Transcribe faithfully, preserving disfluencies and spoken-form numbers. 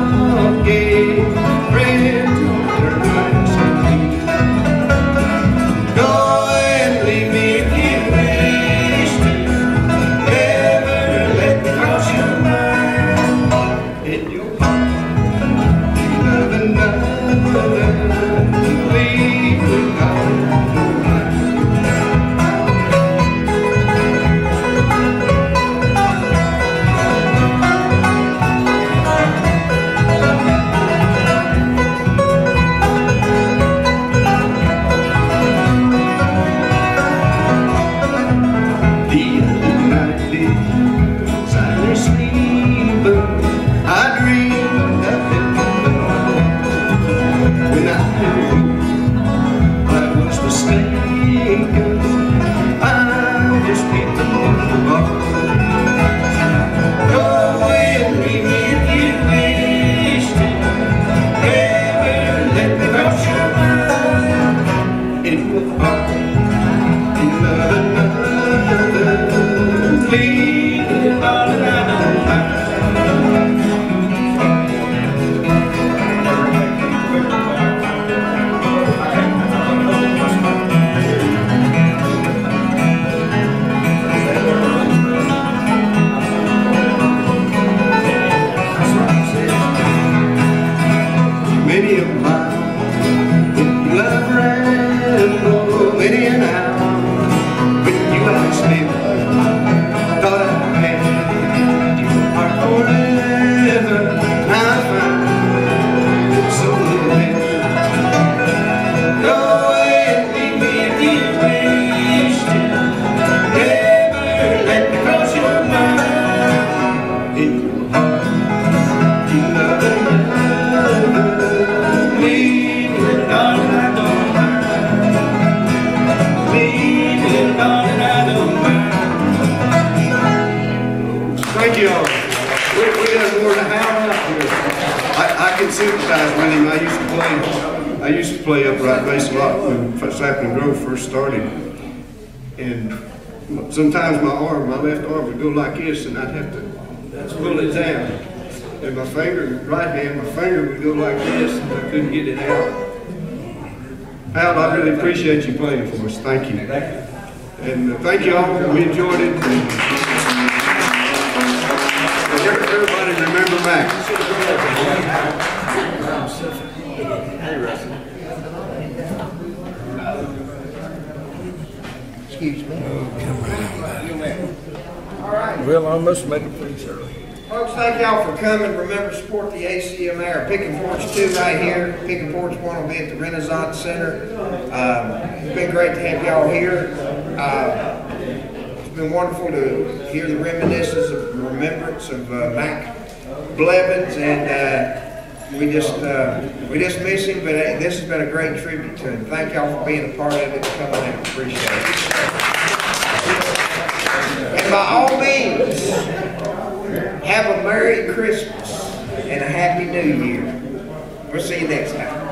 gave friends on their rights and feet. Go and leave me if you wish to. Never let me cross your mind. In your heart, you love another. Leave me God. I used to play upright bass a lot when Sapling Grove first started, and sometimes my arm, my left arm would go like this, and I'd have to pull it down, and my finger, right hand, my finger would go like this, and I couldn't get it out. Al, I really appreciate you playing for us. Thank you, and uh, thank you all. We enjoyed it. And everybody remember Mack. Excuse me. Oh, all right. Well, I must make it pretty early. Folks, thank y'all for coming. Remember to support the A C M A Pickin Porch two right here. Pickin Porch one will be at the Renaissance Center. Um, it's been great to have y'all here. Uh, it's been wonderful to hear the reminiscences of remembrance of uh, Mack Blevins, and uh, we just uh, we just miss him. But hey, this has been a great tribute to him. Thank y'all for being a part of it. Come on and appreciate it. And by all means, have a Merry Christmas and a Happy New Year. We'll see you next time.